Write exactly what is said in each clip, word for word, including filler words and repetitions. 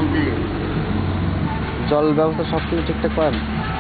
মোটামুটি জল ব্যবস্থা সব কিছু ঠিকঠাক পান?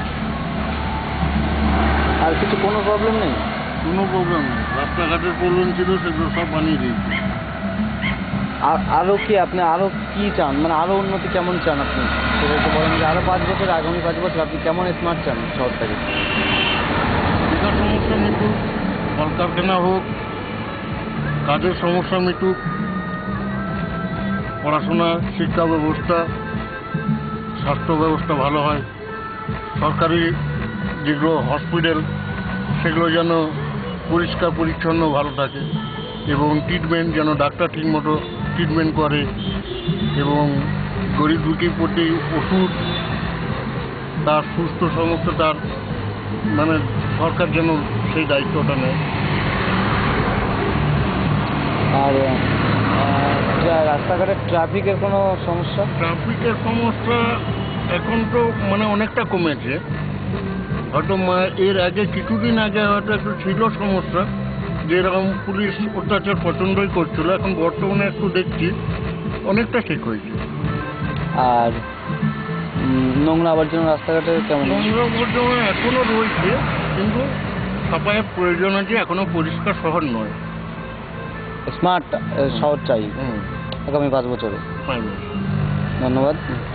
আর কিছু কোনো প্রবলেম নেই? কোনো প্রবলেম নেই। রাস্তাঘাটের প্রবলেম ছিল, সেগুলো সব বানিয়ে দিয়েছে। আর আরও কি আপনি আরও কি চান, মানে আরও উন্নতি কেমন চান আপনি? সেটা একটু বলেন যে আরও পাঁচ বছর, আগামী পাঁচ বছর আপনি কেমন স্মার্ট চান শহরটাকে? বেকার সমস্যা মিটুক, কলকারখানা হোক, কাজের সমস্যা মিটুক, পড়াশোনা, শিক্ষা ব্যবস্থা, স্বাস্থ্য ব্যবস্থা ভালো হয়, সরকারি যেগুলো হসপিটাল সেগুলো যেন পরিষ্কার পরিচ্ছন্ন ভালো থাকে, এবং ট্রিটমেন্ট যেন ডাক্তার ঠিকমতো ট্রিটমেন্ট করে, এবং গরিব দুঃখীর প্রতি ওষুধ তার সুস্থ সমস্ত তার মানে সরকার যেন সেই দায়িত্বটা নেয়। আর আহ, যা- রাস্তাঘাটের ট্রাফিকের কোনো সমস্যা? ট্রাফিকের সমস্যা এখন তো মানে অনেকটা কমেছে, হয়তো মা- এর আগে কিছুদিন আগে হয়তো একটু ছিল সমস্যা, যেরকম পুলিশ অত্যাচার প্রচণ্ডই করছিল, এখন বর্তমানে একটু দেখছি অনেকটা ঠিক হয়েছে। আর উম, নোংরা আবর্জনা রাস্তাঘাটে কেমন? নোংরা বর্তমানে এখনও রয়েছে, কিন্তু সাফাইয়ের প্রয়োজন আছে, এখনো পরিষ্কার শহর নয়। স্মার্ট শহর চাই হুম আগামী পাঁচ বছরে। ফাইন। ধন্যবাদ।